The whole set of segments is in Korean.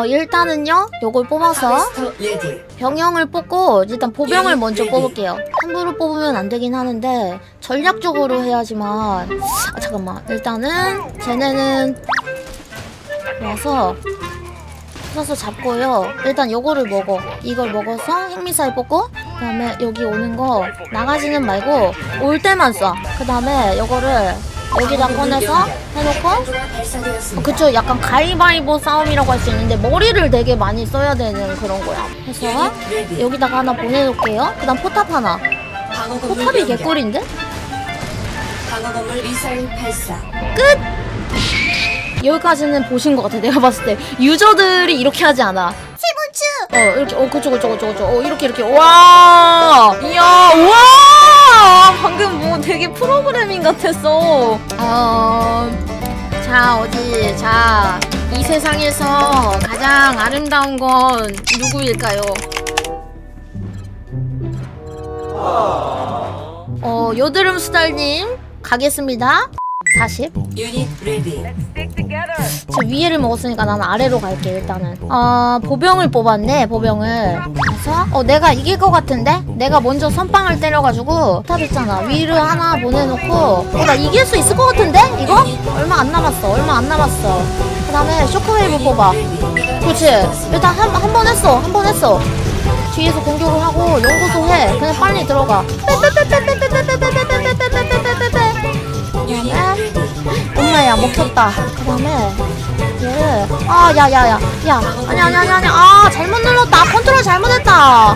일단은요 요걸 뽑아서 병영을 뽑고 일단 보병을 먼저 뽑을게요. 함부로 뽑으면 안 되긴 하는데 전략적으로 해야지만. 잠깐만, 일단은 쟤네는 와서 잡고요. 일단 요거를 먹어. 이걸 먹어서 핵미사일 뽑고, 그 다음에 여기 오는 거 나가지는 말고 올 때만 쏴. 그 다음에 요거를 여기다 꺼내서 해놓고, 그쵸, 약간 가위바위보 싸움이라고 할 수 있는데 머리를 되게 많이 써야 되는 그런 거야. 해서 여기다가 하나 보내놓을게요. 그 다음 포탑 하나. 포탑이 개꿀인데? 끝! 여기까지는 보신 것 같아. 내가 봤을 때 유저들이 이렇게 하지 않아. 이렇게, 그쵸. 이렇게. 와! 이야, 와! 방금 뭐 되게 프로그래밍 같았어. 자, 어디, 자, 이 세상에서 가장 아름다운 건 누구일까요? 여드름 수달님, 가겠습니다. 40. 저 위에를 먹었으니까 나는 아래로 갈게. 일단은 보병을 뽑았네. 보병을. 그래서 내가 이길 것 같은데? 내가 먼저 선빵을 때려가지고 탑 있잖아, 위를 하나 보내놓고 나 이길 수 있을 것 같은데? 이거? 얼마 안 남았어. 그 다음에 쇼크웨이브 뽑아. 그렇지. 일단 한 번 했어. 뒤에서 공격을 하고 연구소 해. 그냥 빨리 들어가. 엄마야, 먹혔다. 그 다음에 얘를 야야야 아니 잘못 눌렀다. 컨트롤 잘못했다.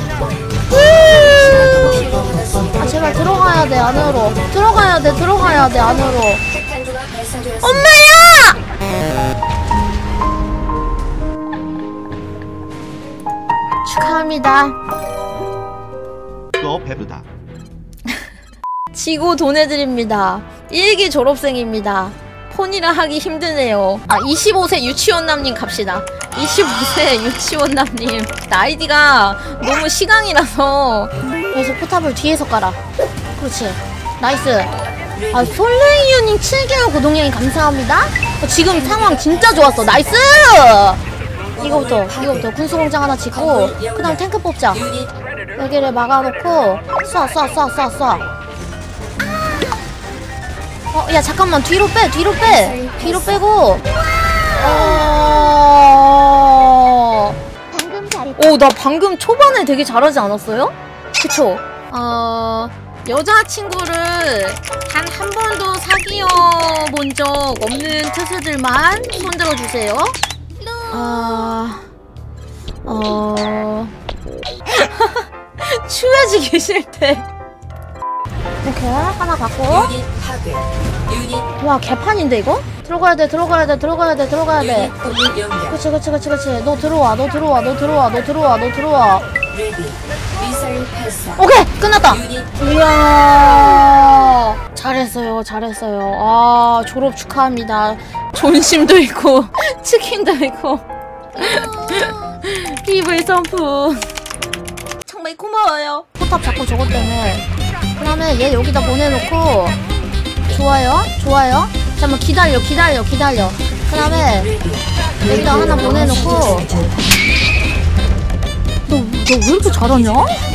제발 들어가야 돼. 안으로 들어가야 돼. 안으로. 엄마야! 축하합니다. 너 배부다. 지고 돈해드립니다. 1기 졸업생입니다. 폰이라 하기 힘드네요. 25세 유치원남님 갑시다. 25세 유치원남님. 아이디가 너무 시강이라서. 그래서 포탑을 뒤에서 깔아. 그렇지. 나이스. 솔레이유님 7개월 구독량이 감사합니다. 지금 상황 진짜 좋았어. 나이스! 이거부터 군수공장 하나 짓고, 그 다음 탱크 뽑자. 여기를 막아놓고 쏴. 야, 잠깐만. 뒤로 빼고. 방금 잘했다. 나 방금 초반에 되게 잘하지 않았어요? 그쵸? 여자친구를 단 한 번도 사귀어 본 적 없는 투수들만 손들어주세요. 추해지기 싫대. 오케이, 하나 갖고. 와, 개판인데 이거? 들어가야 돼. 그치. 너 들어와. 오케이, 끝났다. 이야, 잘했어요. 졸업 축하합니다. 존심도 있고 치킨도 있고 PV 선풍 정말 고마워요. 포탑 잡고 저것 때문에. 그 다음에 얘 여기다 보내놓고. 좋아요. 잠깐만, 기다려. 그 다음에 여기다 하나 보내놓고. 너 왜 이렇게 잘하냐?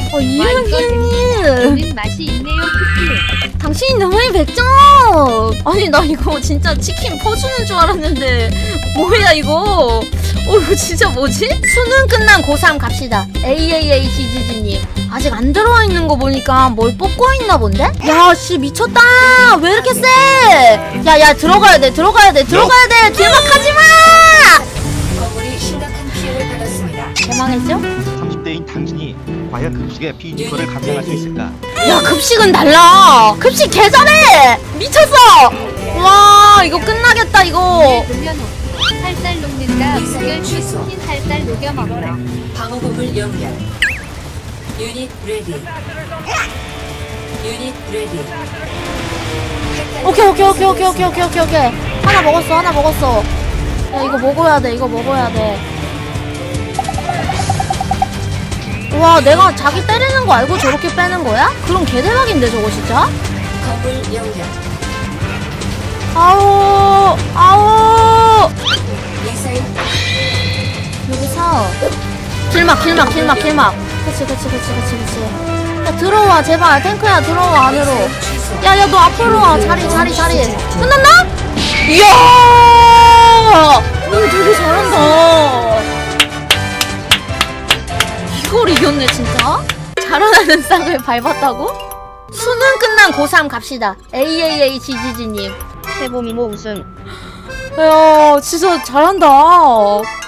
이은기님 맛이 있네요. 쿠키. 당신이 너무해 100점. 아니, 나 이거 진짜 치킨 퍼주는 줄 알았는데 뭐야 이거. 이거 진짜 뭐지? 수능 끝난 고3 갑시다. AAAGG님 아직 안 들어와 있는 거 보니까 뭘 뽑고 있나 본데? 야, 씨, 미쳤다. 왜 이렇게 세? 야, 들어가야 돼. 길막하지마. 대망했죠? 30대인 당신이 과연 급식의 비지컬을 감당할 수 있을까? 야, 급식은 달라. 급식 개 잘해. 미쳤어. 와, 이거 끝나겠다 이거. 살살 녹는다. 무결 치킨 살살 녹여 먹어라. 방어구물 연결. 유닛 레디. 오케이. 하나 먹었어. 야, 이거 먹어야 돼. 와, 내가 자기 때리는 거 알고 저렇게 빼는 거야? 그럼 개대박인데 저거 진짜? 건물 연결. 아우. 미사일. 여기서 길막. 그치. 야 들어와 제발 탱크야 들어와 안으로. 야야 너 앞으로 와. 자리. 끝났나? 이야 너 되게 잘한다. 이걸 이겼네 진짜. 자라나는 싹을 밟았다고? 수능 끝난 고3 갑시다. AAA GGG님 세보미모 우승. 야 진짜 잘한다.